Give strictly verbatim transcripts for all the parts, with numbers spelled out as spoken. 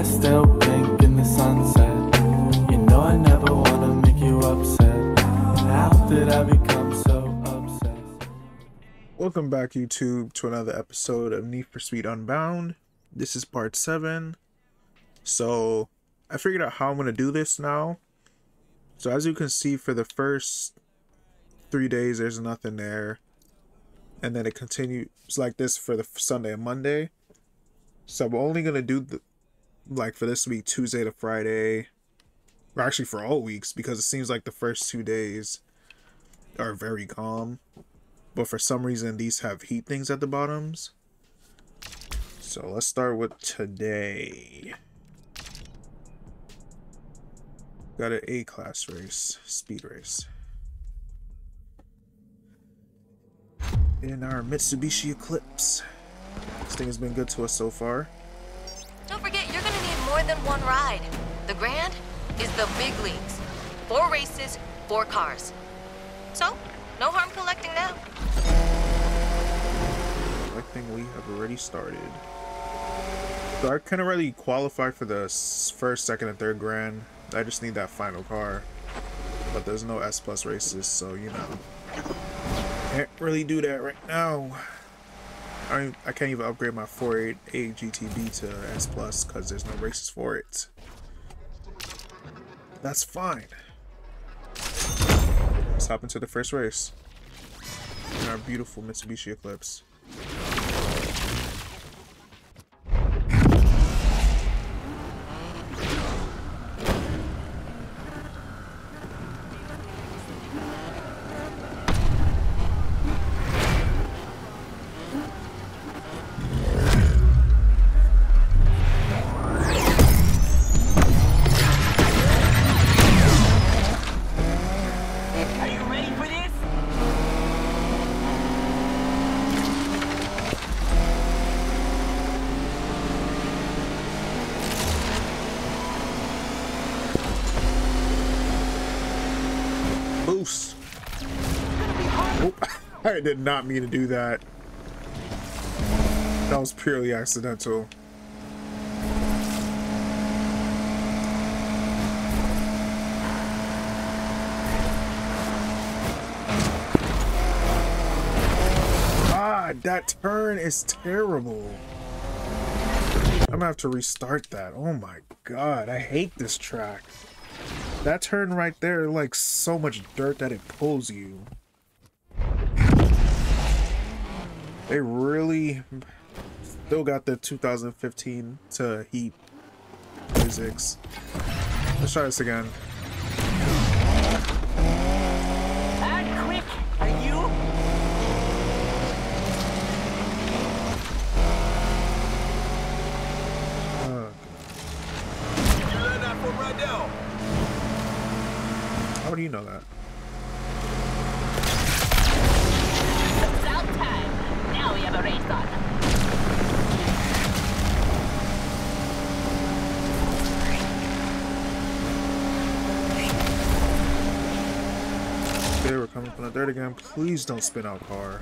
eyes still pink in the sunset. You know I never wanna make you upset. How did I become so obsessed? Welcome back, YouTube, to another episode of Need for Speed Unbound. This is part seven. So I figured out how I'm going to do this now. So as you can see, for the first three days there's nothing there, and then it continues like this for the Sunday and Monday. So we're only going to do the like for this week, Tuesday to Friday, or actually for all weeks, because it seems like the first two days are very calm, but for some reason these have heat things at the bottoms. So let's start with today. Got an A class race, speed race, in our Mitsubishi Eclipse. This thing has been good to us so far. Don't forget, you're gonna need more than one ride. The Grand is the big leagues. Four races, four cars. So, no harm collecting now. Collecting, we have already started. So I couldn't really qualify for the first, second, and third Grand. I just need that final car. But there's no S plus races, so you know. Can't really do that right now. I, I can't even upgrade my four eighty-eight G T B to S plus because there's no races for it. That's fine. Let's hop into the first race in our beautiful Mitsubishi Eclipse. Boost. Oh, I did not mean to do that. That was purely accidental. Ah, that turn is terrible. I'm gonna have to restart that. Oh my god, I hate this track. That turn right there, like so much dirt that it pulls you. They really still got the two thousand fifteen to heat physics. Let's try this again. And quick, are you? Uh, You learn that from right now. how do you know that? It's out time. Now we have a race on. Okay, we're coming from the dirt again. Please don't spin out car.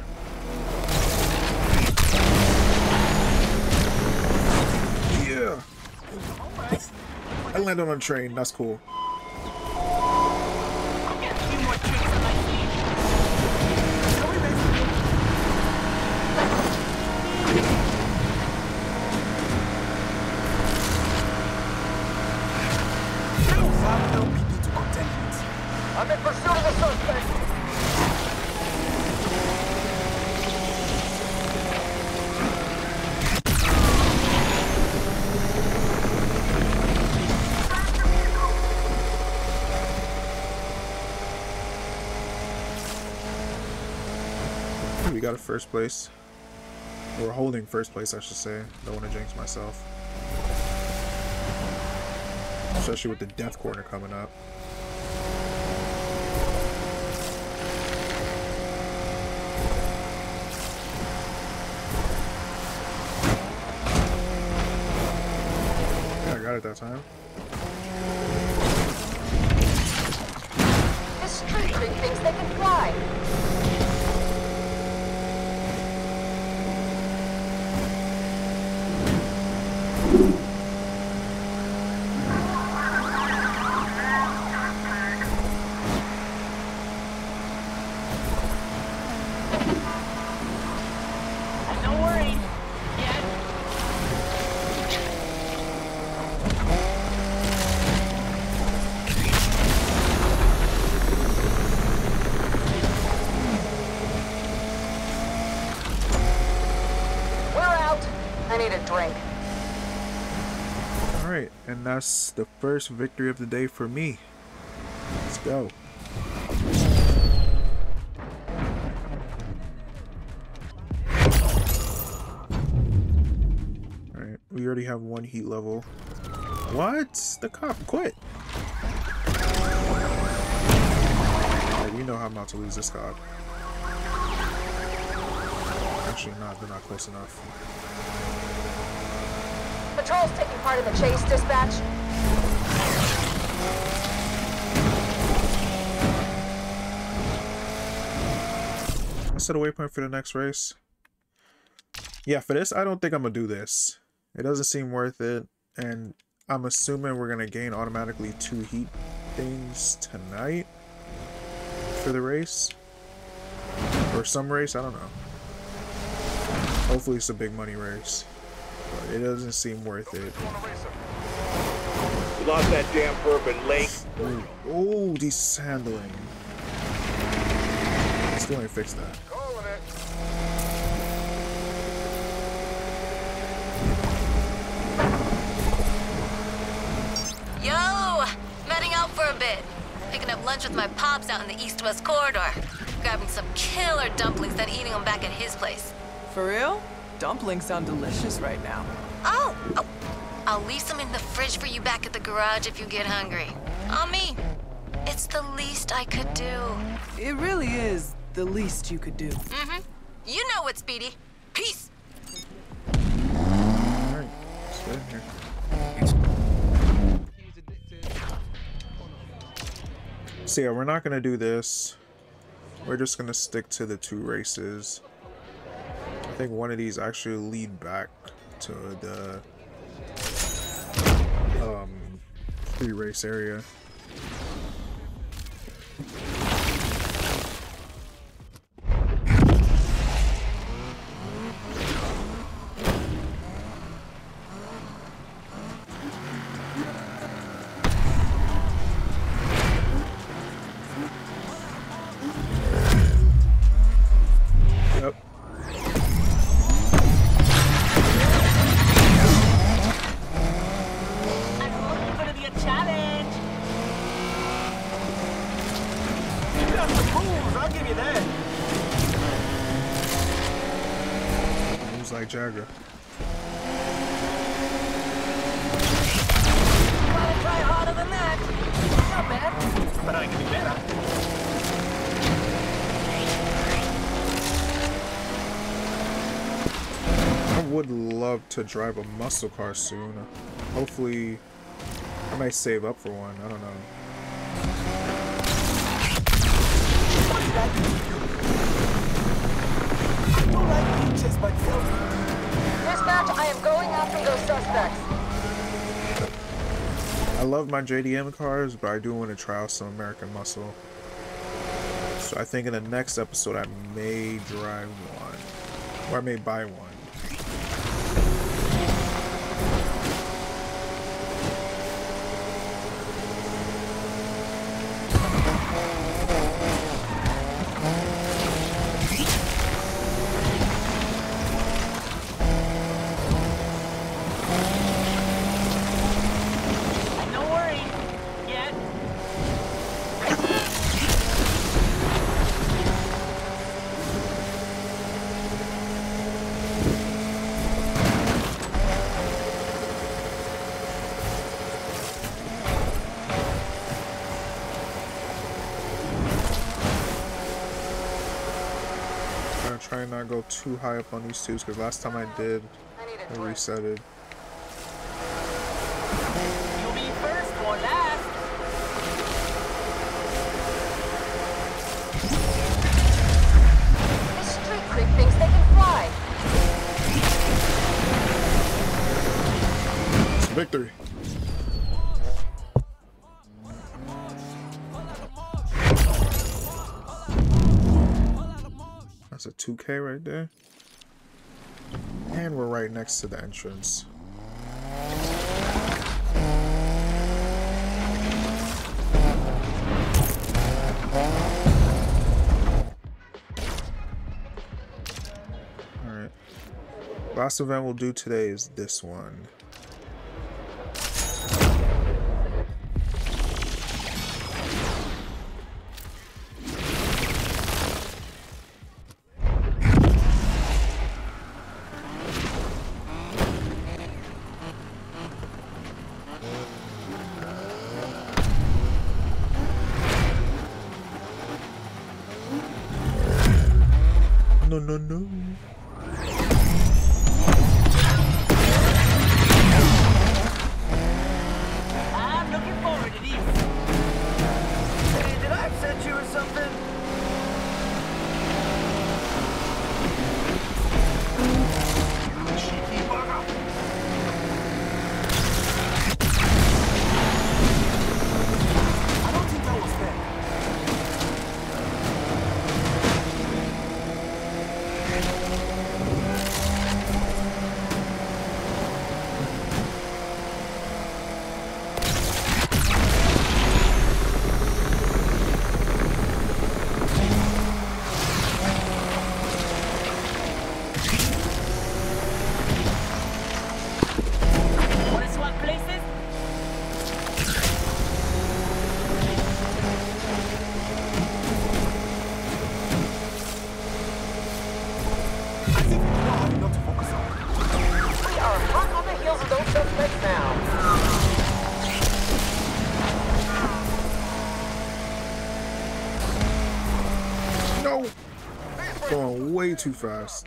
Yeah. I landed on a train. That's cool. Get a few more tricks on my sleeve. I'm in pursuit of the suspect. We got a first place. We're holding first place, I should say. Don't want to jinx myself. Especially with the death corner coming up. Yeah, I got it that time. This street trick thinks they can fly. I need a drink. Alright, and that's the first victory of the day for me. Let's go. Alright, we already have one heat level. What? The cop quit. Alright, you know how I'm about to lose this cop. Actually not, they're not close enough. Patrol's taking part in the chase, dispatch. I set a waypoint for the next race. Yeah, for this, I don't think I'm gonna do this. It doesn't seem worth it, and I'm assuming we're gonna gain automatically two heat things tonight for the race. Or some race, I don't know. Hopefully it's a big money race. But it doesn't seem worth it. We lost that damn bourbon lake. Ooh, oh, desandling. Still ain't fixed that. Yo! Heading out for a bit. Picking up lunch with my pops out in the east-west corridor. Grabbing some killer dumplings, then eating them back at his place. For real? Dumplings sound delicious right now. Oh! Oh! I'll leave some in the fridge for you back at the garage if you get hungry. On me. It's the least I could do. It really is the least you could do. Mm-hmm. You know it, Speedy. Peace! Alright, let's get in here. So yeah, we're not gonna do this. We're just gonna stick to the two races. I think one of these actually lead back to the um free race area. Yep. I'm looking for to be a challenge. You got the moves, I'll give you that. Moves like Jagger. Wanna try harder than that? Not bad, but I can be better. I would love to drive a muscle car soon. Hopefully, I might save up for one. I don't know. I don't like being chased by myself. Dispatch, I am going after those suspects. I love my J D M cars, but I do want to try out some American Muscle. So I think in the next episode I may drive one. Or I may buy one. No worry. Yet. I'm gonna try and not go too high up on these twos because last time I did, I need a I drink. resetted. You'll be first or last. This street creep thinks they can fly. Victory! That's a two K right there. And we're right next to the entrance. Alright. Last event we'll do today is this one. No, no, no. I'm looking forward to this. Hey, did I upset you or something? Cheeky bugger. I don't think that was fair. Wanna swap places? I think we know how not to focus on. We are hot on the heels of those suspects now. No! Going way too fast.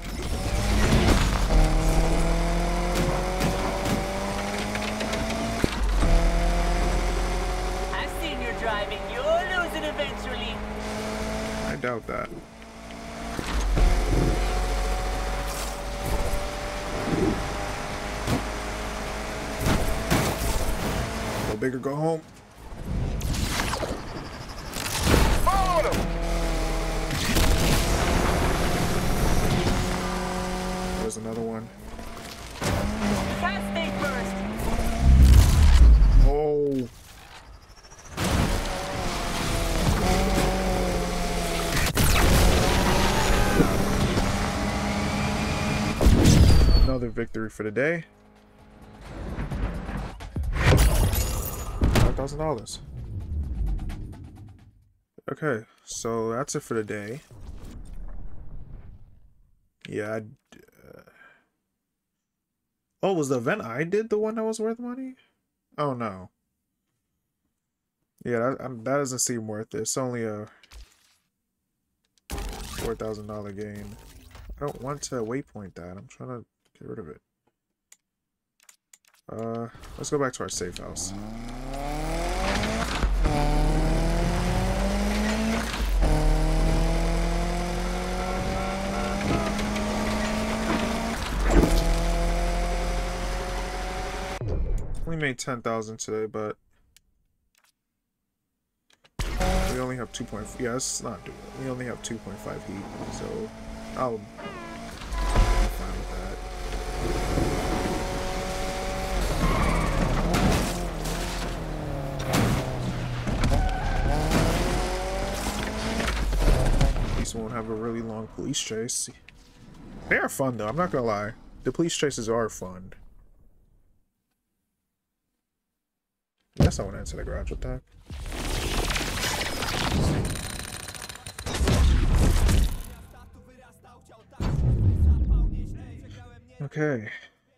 I've seen you driving. You're losing eventually. I doubt that. Go big or go home. Follow them! There's another one. Can't stay first. Oh. Another victory for the day. five thousand dollars. Okay, so that's it for the day. Yeah. I, uh... Oh, was the event I did the one that was worth money? Oh no. Yeah, that, that doesn't seem worth it. It's only a four thousand dollar gain. I don't want to waypoint that. I'm trying to get rid of it. Uh, let's go back to our safe house. We made ten thousand today, but we only have two point five. Yeah, it's not doable. We only have two point five heat, so I'll be fine with that. At least we won't have a really long police chase. They are fun though, I'm not gonna lie. The police chases are fun. Yes, I want to enter the garage with that. Okay.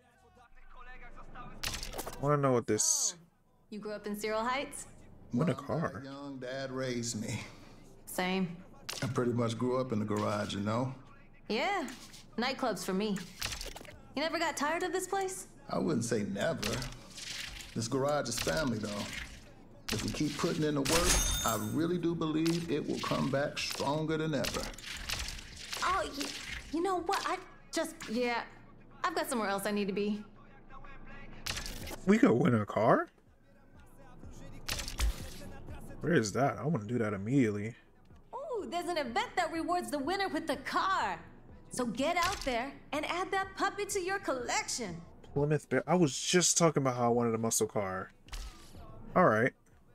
I want to know what this... You grew up in Cyril Heights? What a Mom, car. my young dad raised me. Same. I pretty much grew up in the garage, you know? Yeah. Nightclubs for me. You never got tired of this place? I wouldn't say never. This garage is family, though. If we keep putting in the work, I really do believe it will come back stronger than ever. Oh, you, you know what? I just, yeah. I've got somewhere else I need to be. We could win a car? Where is that? I want to do that immediately. Ooh, there's an event that rewards the winner with the car. So get out there and add that puppy to your collection. Plymouth Bear. I was just talking about how I wanted a muscle car. Alright.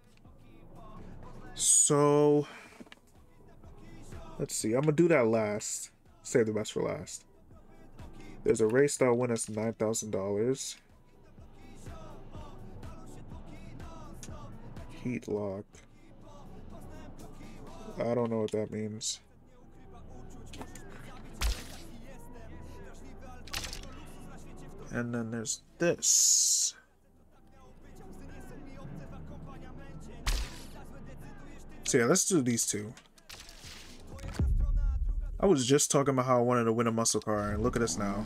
So... let's see. I'm going to do that last. Save the best for last. There's a race that'll win us nine thousand dollars. Heat lock. I don't know what that means. And then there's this. So yeah, let's do these two. I was just talking about how I wanted to win a muscle car, and look at us now.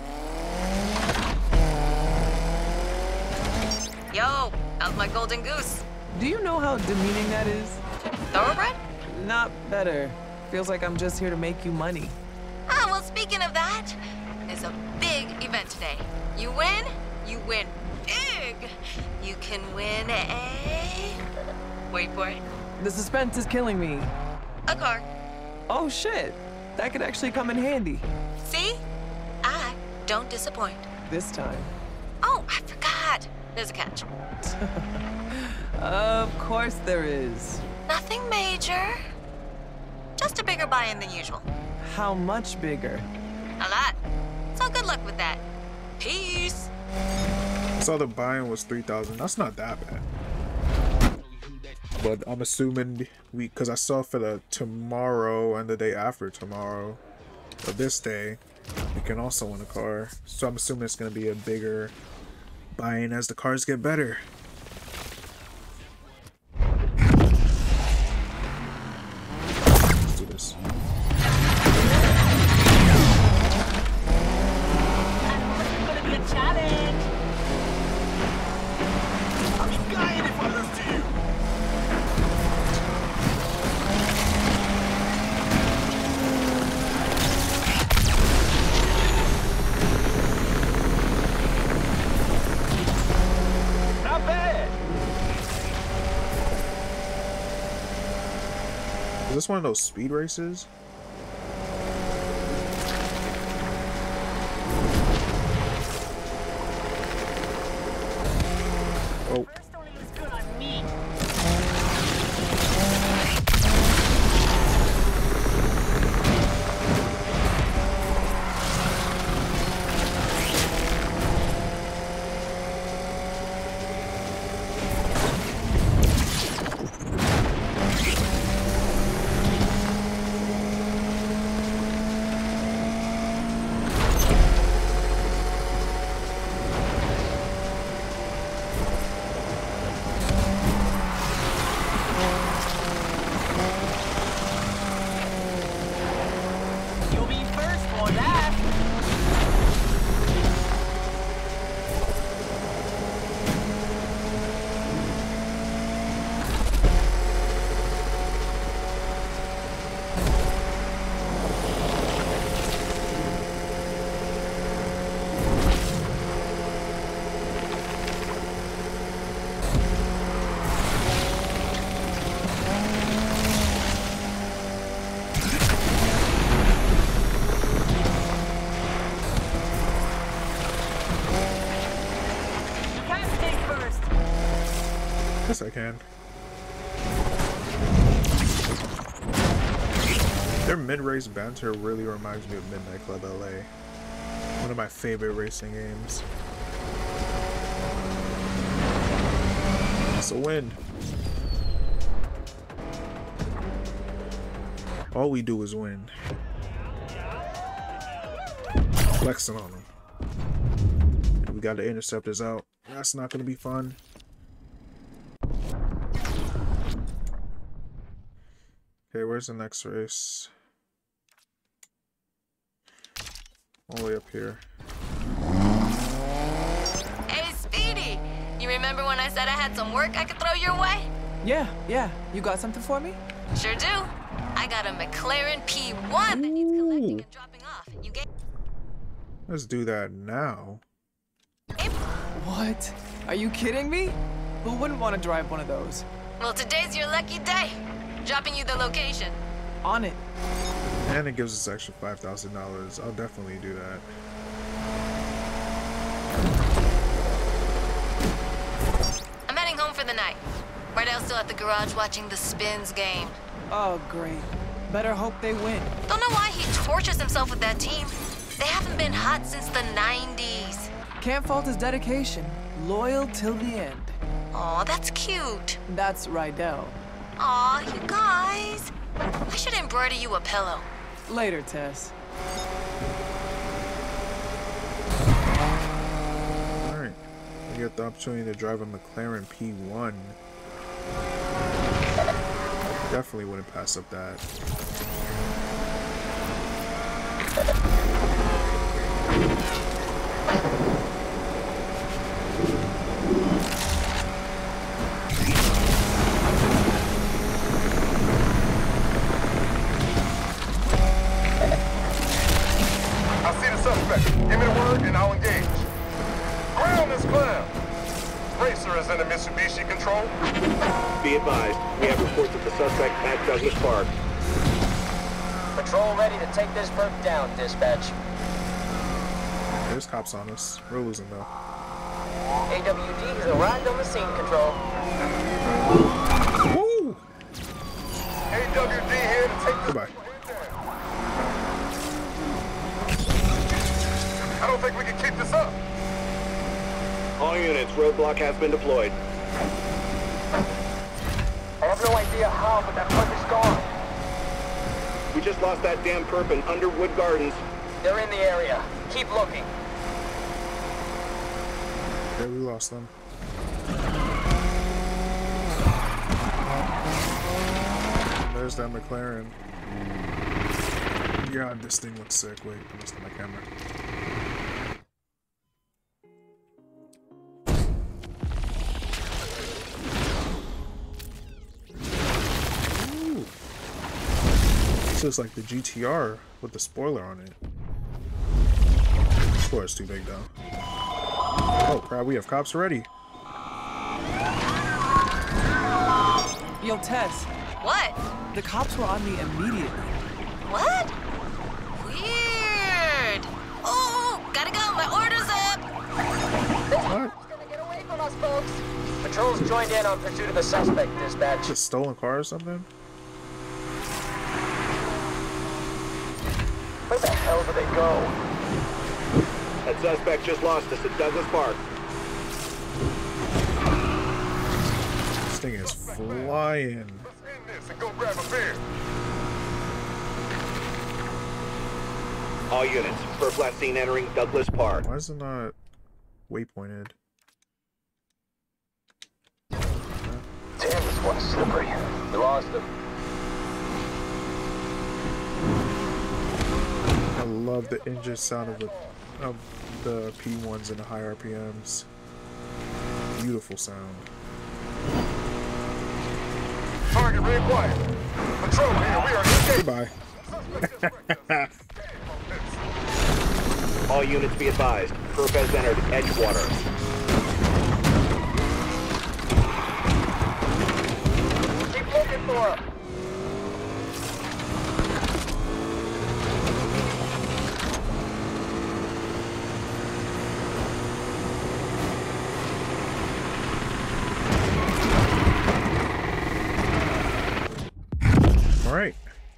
Yo, how's my golden goose? Do you know how demeaning that is? Thoroughbred? Not better. Feels like I'm just here to make you money. Ah, well, speaking of that, there's a big event today. You win, you win big. You can win a... Wait for it. The suspense is killing me. A car. Oh shit, that could actually come in handy. See? I don't disappoint. This time. Oh, I forgot. There's a catch. Of course there is. Nothing major. Just a bigger buy-in than usual. How much bigger? A lot. So good luck with that. Peace. I saw the buy-in was three thousand. That's not that bad. But I'm assuming we, because I saw for the tomorrow and the day after tomorrow, or this day, we can also win a car. So I'm assuming it's going to be a bigger buy-in as the cars get better. Let's do this. It's gonna be a challenge. I'll be dying if I lose to you. Not bad. Is this one of those speed races? Oh. First only looks good on me. You'll be first or last. You can't stay first. Yes, I can. Their mid-race banter really reminds me of Midnight Club L A. One of my favorite racing games. It's a win. All we do is win. Flexing on them. We got the interceptors out. That's not gonna be fun. Okay, where's the next race? All the way up here. Hey, Speedy. You remember when I said I had some work I could throw your way? Yeah, yeah. You got something for me? Sure do. I got a McLaren P one that needs collecting and dropping off. You get... Let's do that now. What? Are you kidding me? Who wouldn't want to drive one of those? Well, today's your lucky day. Dropping you the location. On it. And it gives us extra five thousand dollars. I'll definitely do that. I'm heading home for the night. Rydell's still at the garage watching the Spins game. Oh, great. Better hope they win. Don't know why he tortures himself with that team. They haven't been hot since the nineties. Can't fault his dedication. Loyal till the end. Aw, that's cute. That's Rydell. Aw, you guys. I should embroider you a pillow. Later, Tess. Alright. We get the opportunity to drive a McLaren P one. Definitely wouldn't pass up that. I see the suspect. Give me the word and I'll engage. Ground this clown. Racer is in the Mitsubishi control. Be advised, we have reports of the suspect at Douglas Park. Patrol ready to take this perp down, dispatch. There's cops on us. We're losing though. A W D has arrived on the scene, control. Woo! A W D here to take this Goodbye. I don't think we can keep this up. All units, roadblock has been deployed. I have no idea how, but that perp is gone. We just lost that damn perp in Underwood Gardens. They're in the area. Keep looking. Okay, we lost them. There's that McLaren. God, this thing looks sick. Wait, I missed my camera. Ooh. This looks like the G T R with the spoiler on it. Spoiler's too big though. Oh crap, we have cops already. Yo, Tess. What? The cops were on me immediately. What? Weird. Oh, gotta go. My order's up. What? Gonna get away from us, folks. Patrol's joined in on pursuit of the suspect, dispatch. Just stolen car or something? Where the hell do they go? That suspect just lost us at Douglas Park. This thing is flying. Let's end this and go grab a beer. All units, perp last seen entering Douglas Park. Why is it not waypointed? Damn, this one's slippery. We lost him. I love the engine sound of the of the P ones and the high R P Ms. Beautiful sound. Target very quiet. Patrol here, we are engaged. Goodbye. All units be advised, perp has entered Edgewater. Keep looking for him. Alright.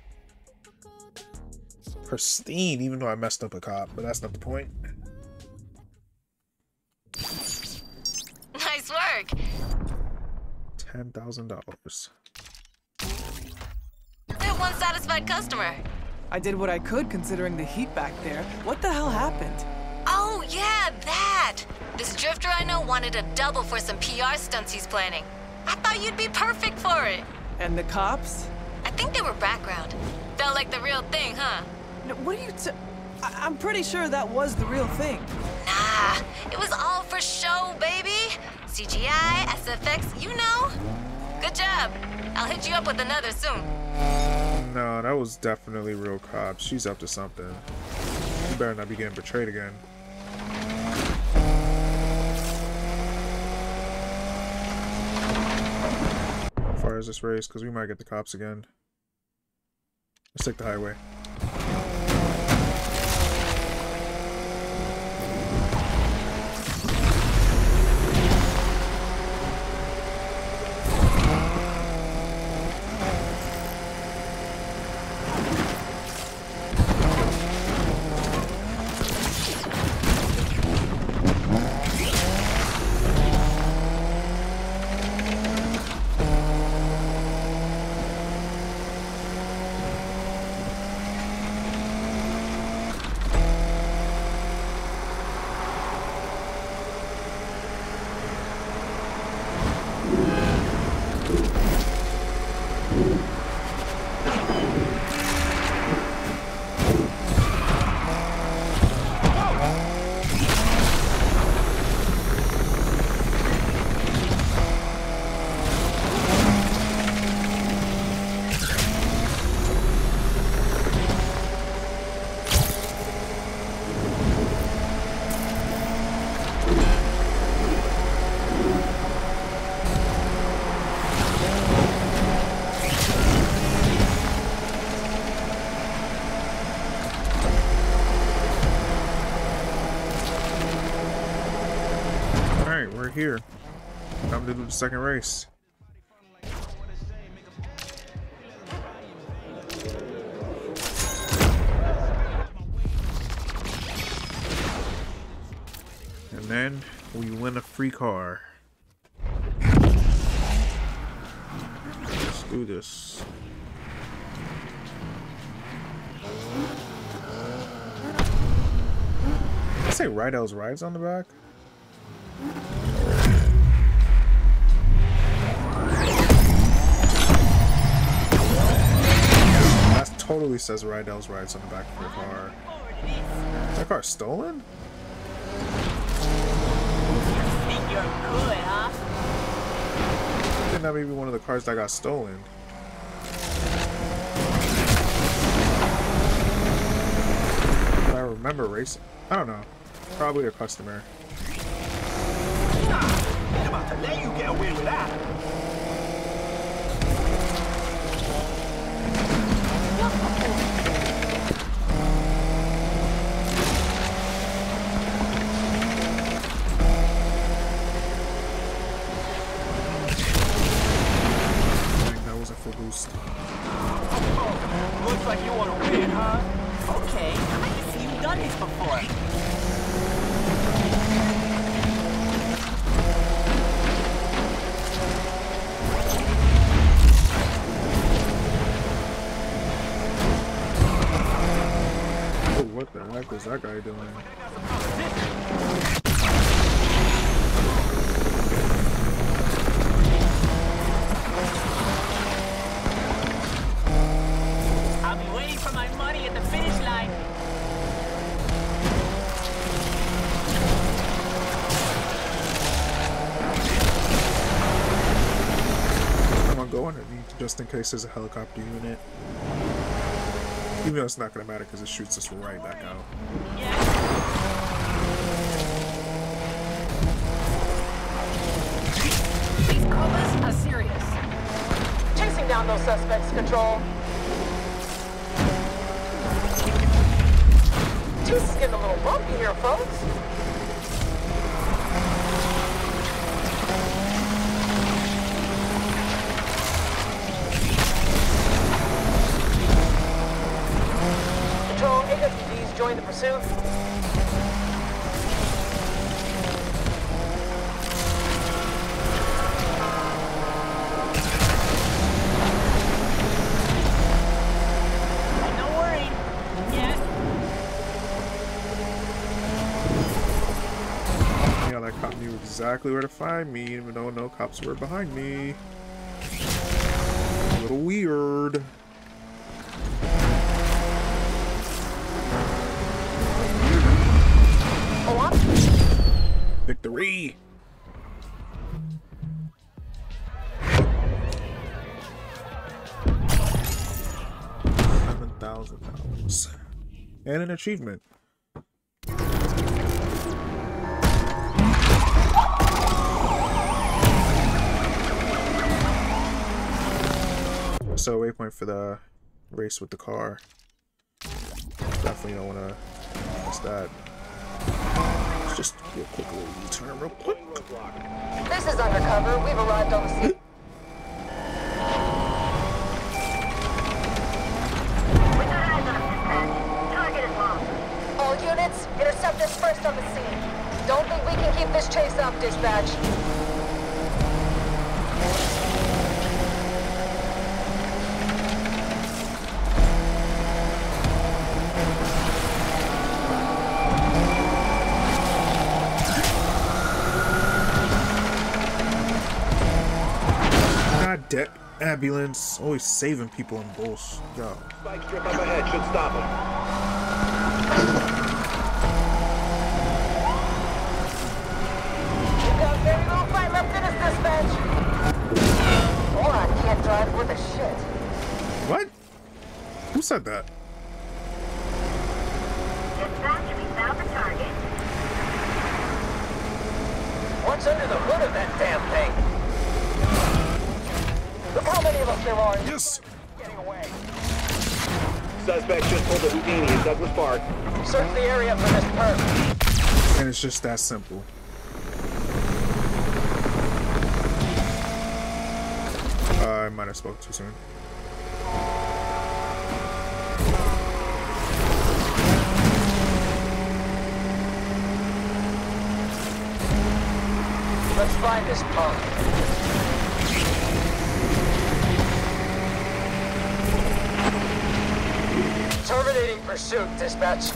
Pristine, even though I messed up a cop, but that's not the point. Nice work. Ten thousand dollars. We have one satisfied customer. I did what I could considering the heat back there. What the hell happened? Oh, yeah, that. This drifter I know wanted a double for some P R stunts he's planning. I thought you'd be perfect for it. And the cops? I think they were background. Felt like the real thing, huh? No, what are you t- I- I'm pretty sure that was the real thing. Nah, it was all for show, baby. C G I, S F X, you know. Good job. I'll hit you up with another soon. No, that was definitely real cops. She's up to something. You better not be getting betrayed again. How far is this race? Because we might get the cops again. Let's take the highway. here. Time to do the second race. And then we win a free car. Let's do this. Did I say Rydell's Rides on the back? That totally says Rydell's Rides on the back of your car. Is that car stolen? Think you're good, huh? I think that may be one of the cars that got stolen. If I remember racing. I don't know. Probably a customer. I'm about to let you get away with that. That wasn't full boost. Looks like you want to win, huh? Okay, I guess you've done this before. Oh, what the heck was that guy doing? I'll be waiting for my money at the finish line. I'm gonna go underneath just in case there's a helicopter unit. Even though it's not gonna matter because it shoots us right back out. These comas are serious. Chasing down those suspects, Control. This is getting a little bumpy here, folks. Control, A W Ds join the pursuit. No worry. Yes. Yeah, that cop knew exactly where to find me, even though no cops were behind me. A little weird. Oh, I'm... Victory! Seven thousand dollars. And an achievement. So waypoint for the race with the car. Definitely don't want to miss that. Let's just do a quick little U-turn real quick. This is undercover. We've arrived on the scene. All units, intercept us first on the scene. Don't think we can keep this chase up, dispatch. God damn, ambulance. Always saving people in bulls. Yo. Spike strip up ahead should stop him. We've got very little fight left in us, dispatch. Moron can't drive worth a shit. What? Who said that? Dispatch, we found the target. What's under the hood of that damn thing? Look how many of us there are. Yes. Getting away. Suspect just pulled a Houdini in Douglas Park. Search the area for this perp. And it's just that simple. might have spoke too soon. Let's find this punk. Terminating pursuit, dispatch.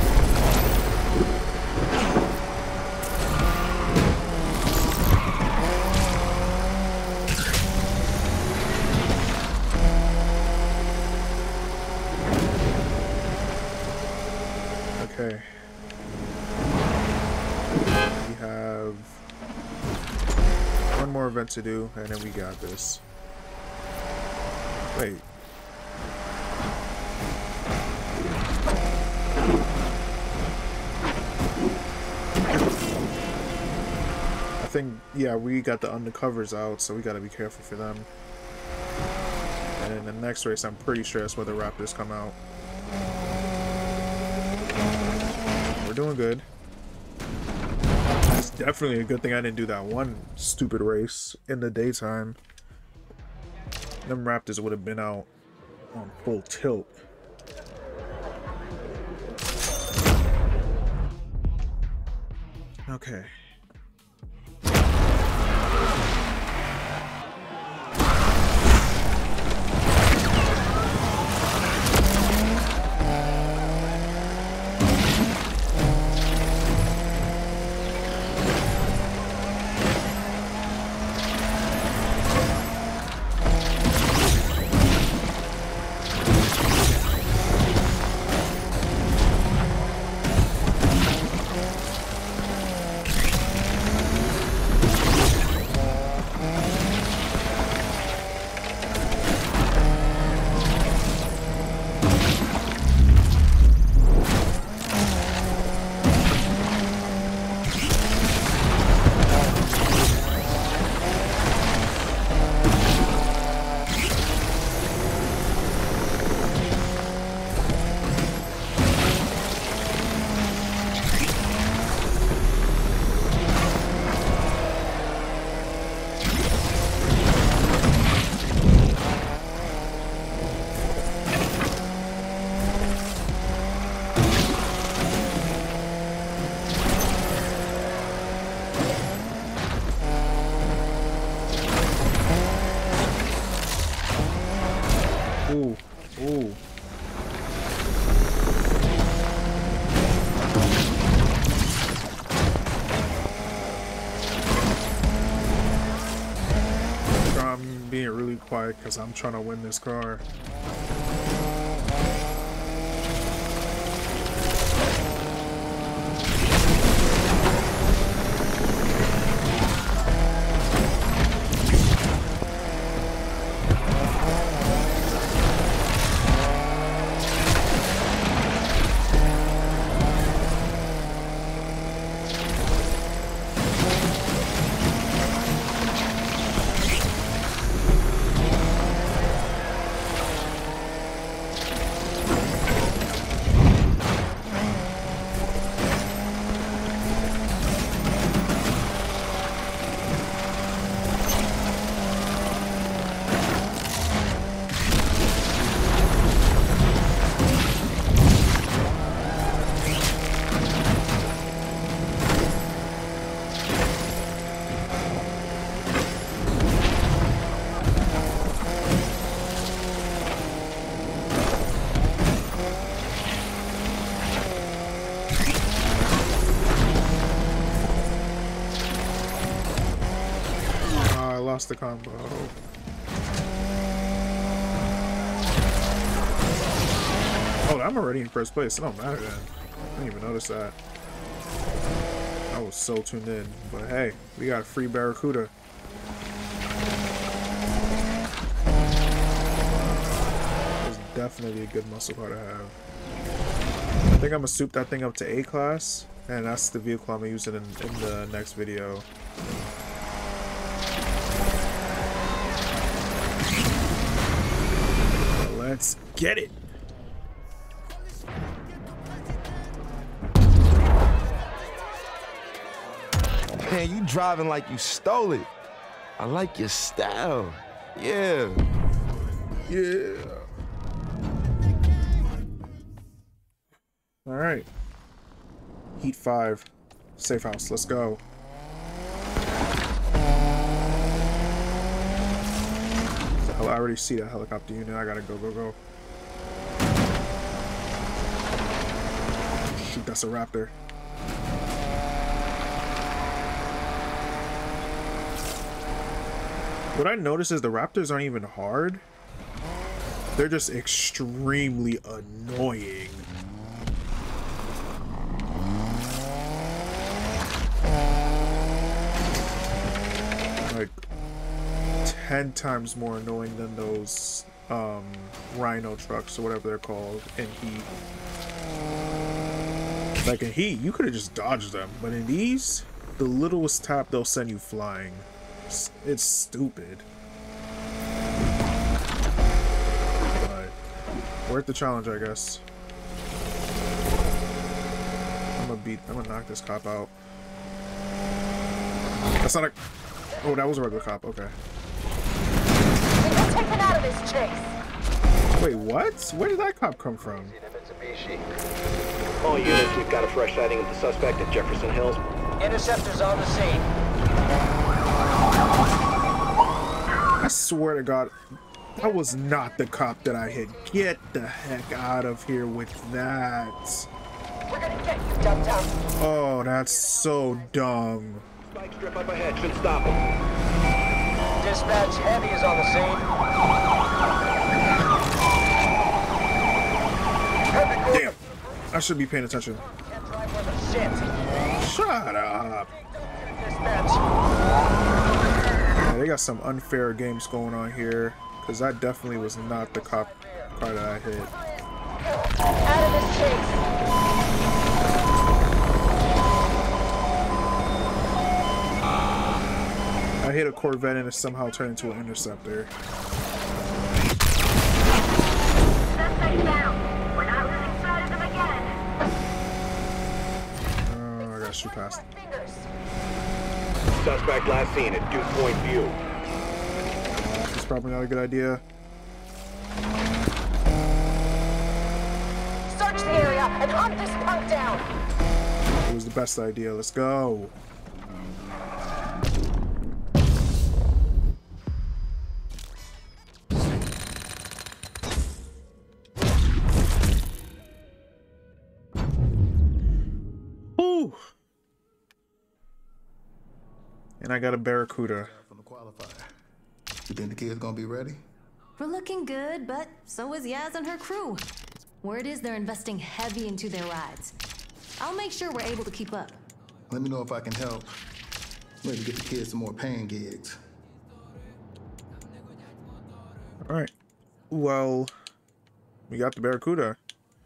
Okay. We have one more event to do, and then we got this. Wait. I think, yeah, we got the undercovers out, so we gotta be careful for them. And in the next race, I'm pretty sure that's where the Raptors come out. We're doing good. It's definitely a good thing I didn't do that one stupid race in the daytime. Them Raptors would have been out on full tilt. Okay. Ooh, ooh. I'm being really quiet because I'm trying to win this car. Lost the combo. Oh, I'm already in first place. It don't matter then. I didn't even notice that. I was so tuned in. But hey, we got a free Barracuda. It's definitely a good muscle car to have. I think I'm gonna soup that thing up to A class, and that's the vehicle I'm gonna use it in, in the next video. Let's get it. Man, you driving like you stole it. I like your style. Yeah. Yeah. All right. Heat five. Safe house. Let's go. I already see that helicopter unit. I gotta go, go, go. Shoot, that's a Raptor. What I noticed is the Raptors aren't even hard. They're just extremely annoying. Like ten times more annoying than those um, Rhino trucks or whatever they're called in Heat. Like in Heat, you could have just dodged them, but in these, the littlest tap they'll send you flying. It's, it's stupid. But worth the challenge, I guess. I'm gonna beat. I'm gonna knock this cop out. That's not a. Oh, that was a regular cop. Okay. Taken out of this chase. Wait, what? Where did that cop come from? All units, we've got a fresh sighting of the suspect at Jefferson Hills. Interceptors on the scene. I swear to God, that was not the cop that I hit. Get the heck out of here with that. We're gonna get you, dum-dum. Oh, that's so dumb. Spike strip up ahead, should stop him. Dispatch, heavy is on the scene. Damn. I should be paying attention. Can't drive worth a shit. Shut up. Dispatch. Yeah, they got some unfair games going on here, because that definitely was not the cop car that I hit. Out of this chase. I hit a Corvette and it somehow turned into an interceptor. Suspect down. We're not losing sight of them again. Oh, I gotta shoot past. Fingers. Suspect last seen at Dew Point View. It's probably not a good idea. Search the area and hunt this punk down. It was the best idea. Let's go. Ooh. And I got a Barracuda. From the qualifier. You think the kid's gonna be ready? We're looking good, but so is Yaz and her crew. Word is they're investing heavy into their rides. I'll make sure we're able to keep up. Let me know if I can help. Maybe get the kids some more paying gigs. All right. Well, we got the Barracuda.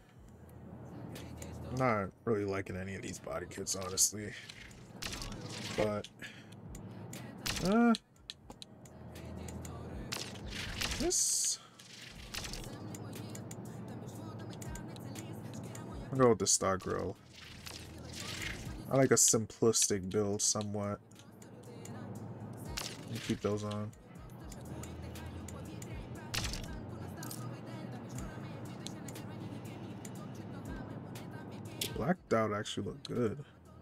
I'm not really liking any of these body kits, honestly. But, uh, this. I'll go with the stock grill. I like a simplistic build somewhat. Let me keep those on. Blacked out actually look good.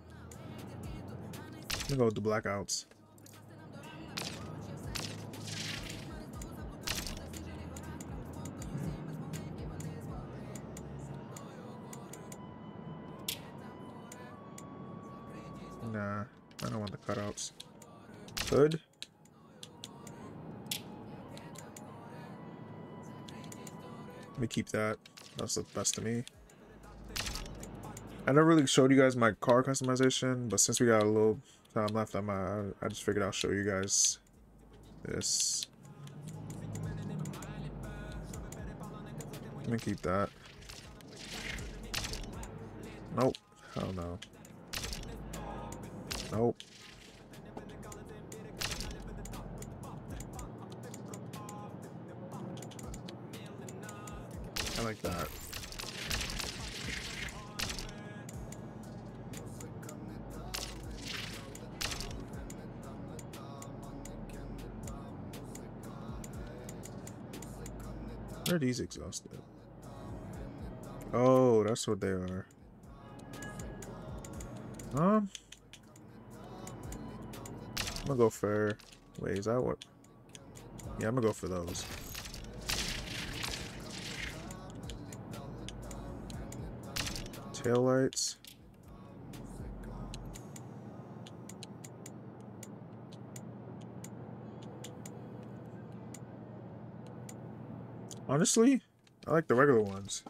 I'm gonna go with the blackouts. Nah, I don't want the cutouts. Hood. Let me keep that. That's the best to me. I never really showed you guys my car customization, but since we got a little time left, I'm, uh, I just figured I'll show you guys this. Let me keep that. Nope. Hell no. Nope. I like that. Where are these exhausted? Oh, that's what they are. Um, I'm gonna go for. Wait, is that what? Yeah, I'm gonna go for those. Taillights. Honestly, I like the regular ones.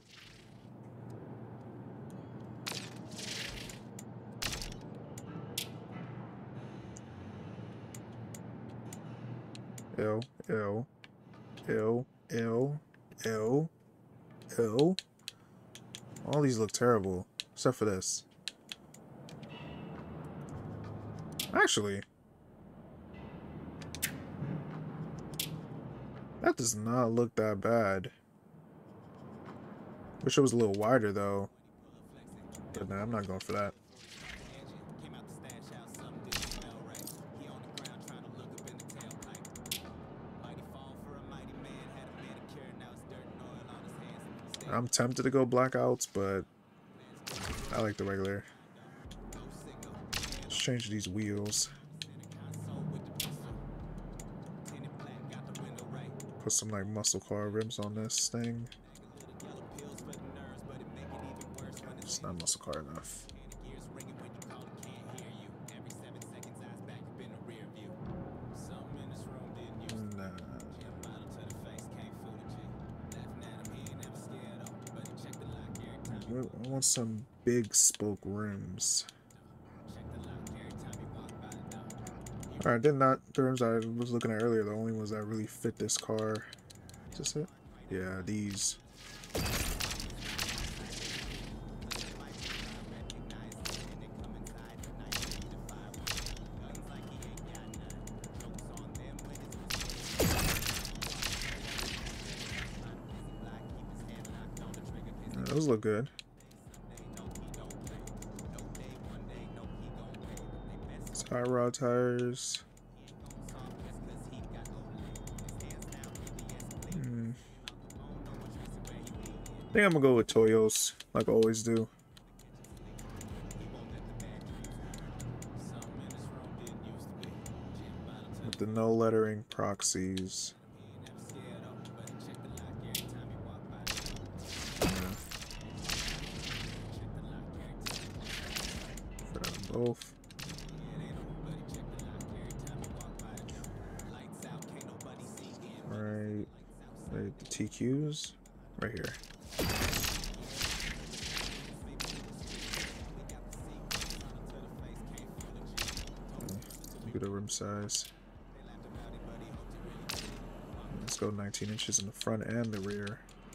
L, L, L, L, L, L. All these look terrible, except for this. Actually, that does not look that bad. Wish it was a little wider though. But nah, I'm not going for that. I'm tempted to go blackouts, but I like the regular. Let's change these wheels. Put some like muscle car rims on this thing. It's not muscle car enough. Nah. I want some big spoke rims. Alright, then not the rims I was looking at earlier, the only ones that really fit this car. Is this it? Yeah, these. Yeah, those look good. Tie rod tires. Hmm. I think I'm gonna go with Toyos, like I always do. With the no lettering proxies. Yeah. For them both. Right, right, the T Qs right here. Look at the rim size. Let's go nineteen inches in the front and the rear.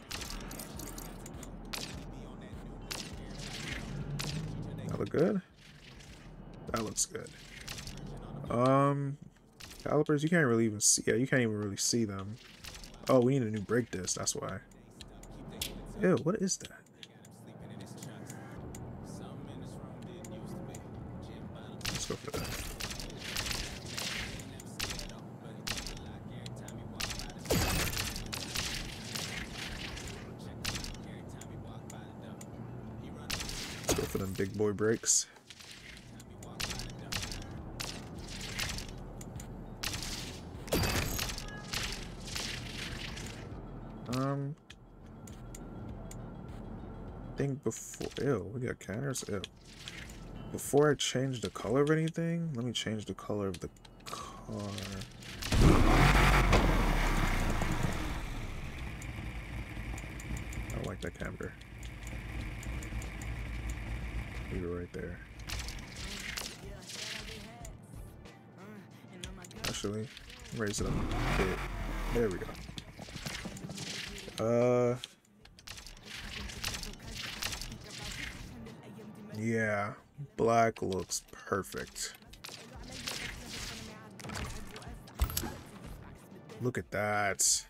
That look good? That looks good. Um. Calipers, you can't really even see. Yeah, you can't even really see them. Oh, we need a new brake disc. That's why. Ew, what is that? Let's go for that. Let's go for them big boy brakes. Um, I think before, ew, we got canners, ew. Before I change the color of anything, let me change the color of the car. I like that camber. Leave it right there. Actually, raise it up a bit. There we go. Uh, yeah, black looks perfect. Look at that.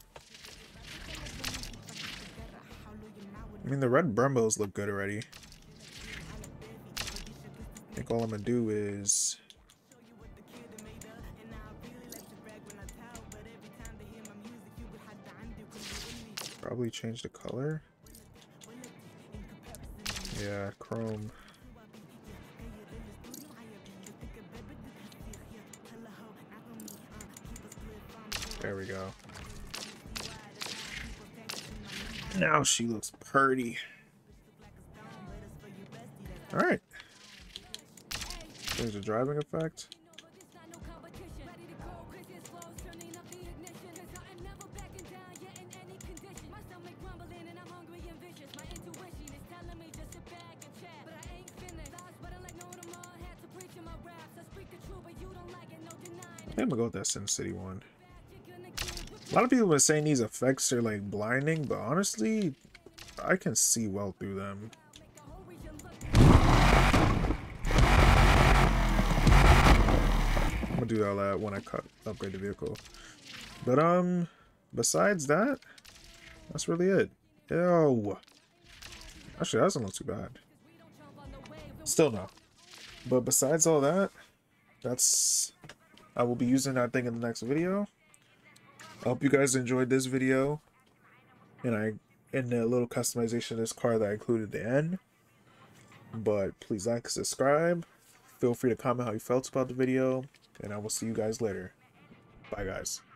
I mean, the red Brembos look good already. I think all I'm gonna do is Probably change the color. Yeah, chrome. There we go. Now she looks pretty. Alright. There's a driving effect. I think I'm gonna go with that Sin City one. A lot of people have been saying these effects are like blinding, but honestly, I can see well through them. I'm gonna do all that when I cut upgrade the vehicle. But um, besides that, that's really it. Ew. Actually, that doesn't look too bad. Still no. But besides all that, that's I will be using that thing in the next video. I hope you guys enjoyed this video, and I and the little customization of this car that I included at the end. But please like, subscribe. Feel free to comment how you felt about the video, and I will see you guys later. Bye, guys.